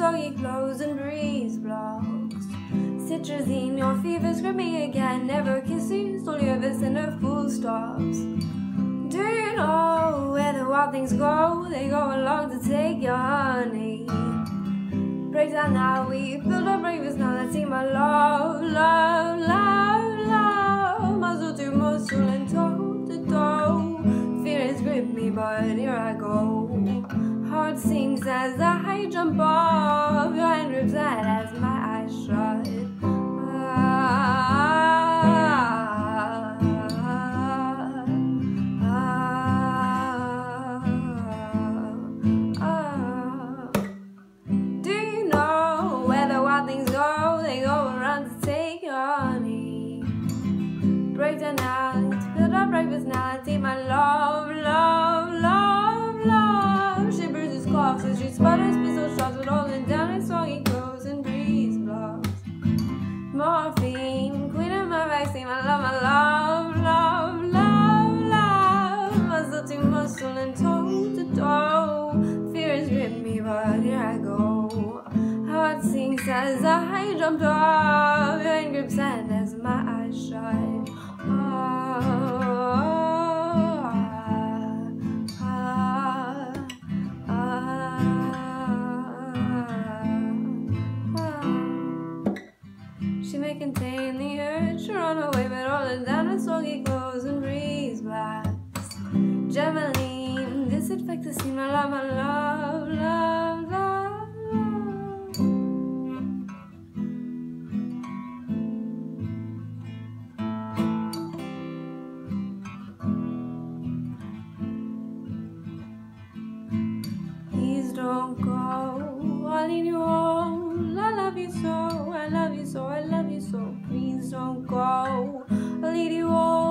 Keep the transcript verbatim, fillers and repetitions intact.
soggy clothes and breeze blocks. Citrusine, your fever's gripping again. Never kisses, all you ever send are full stops. Do you know where the wild things go? They go along to take your honey. Break down now, we build our bravest now. Let's see my love, love, love, love. Muzzle to muzzle and toe to toe. Fear has gripped me, but here I go. Heart sinks as I jump off. Your hand grips that as my eyes shut. Ah, ah, ah, ah. Do you know where the wild things go? They go around to take your honey. Break down now, let's build our breakfast now. Let's eat my love, love, love, love. She bruises coughs as she sputters pistol shots, with rolling down her soggy clothes and breeze blocks. Morphine, queen of my vaccine, my love, my love, love, love, love. Muscle to muscle and toe to toe. Fear has gripped me, but here I go. Heart sinks as I jump off. Your hand grips and as my eyes shut. Ah, ah, ah, ah. She may contain the urge to run away, but all the down her soggy clothes and breeze blocks. Germaline, disinfect the scene, my love, my love, love, love, love. Please don't go, I'll lead you home. I love you so, I love you so, I love you so. Please don't go, I'll lead you home.